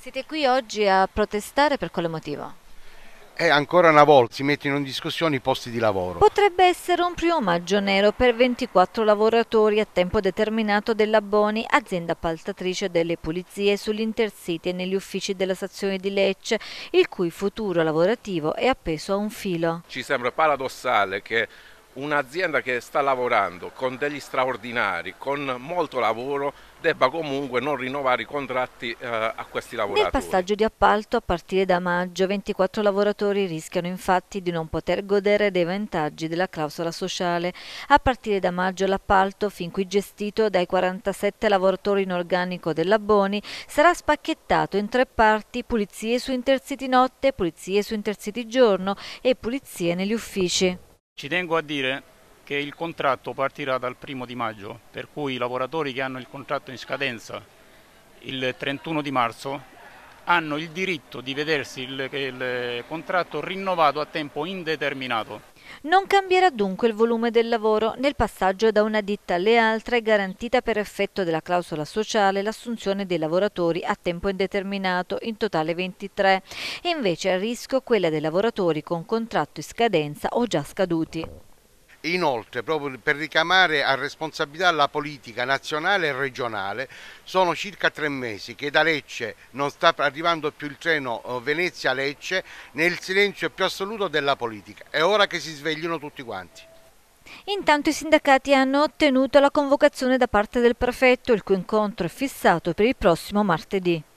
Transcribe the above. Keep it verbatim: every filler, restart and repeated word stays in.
Siete qui oggi a protestare per quale motivo? E ancora una volta si mettono in discussione i posti di lavoro. Potrebbe essere un primo maggio nero per ventiquattro lavoratori a tempo determinato della Boni, azienda appaltatrice delle pulizie sugli Intercity e negli uffici della stazione di Lecce, il cui futuro lavorativo è appeso a un filo. Ci sembra paradossale che un'azienda che sta lavorando con degli straordinari, con molto lavoro, debba comunque non rinnovare i contratti eh, a questi Nel lavoratori. passaggio di appalto a partire da maggio, ventiquattro lavoratori rischiano infatti di non poter godere dei vantaggi della clausola sociale. A partire da maggio l'appalto, fin qui gestito dai quarantasette lavoratori in organico della Boni, sarà spacchettato in tre parti: pulizie su Intercity notte, pulizie su Intercity giorno e pulizie negli uffici. Ci tengo a dire che il contratto partirà dal primo di maggio, per cui i lavoratori che hanno il contratto in scadenza il trentuno di marzo hanno il diritto di vedersi il, il contratto rinnovato a tempo indeterminato. Non cambierà dunque il volume del lavoro. Nel passaggio da una ditta alle altre è garantita per effetto della clausola sociale l'assunzione dei lavoratori a tempo indeterminato, in totale ventitré, e invece a rischio quella dei lavoratori con contratto in scadenza o già scaduti. Inoltre, proprio per ricamare a responsabilità la politica nazionale e regionale, sono circa tre mesi che da Lecce non sta arrivando più il treno eh, Venezia-Lecce, nel silenzio più assoluto della politica. È ora che si sveglino tutti quanti. Intanto i sindacati hanno ottenuto la convocazione da parte del prefetto, il cui incontro è fissato per il prossimo martedì.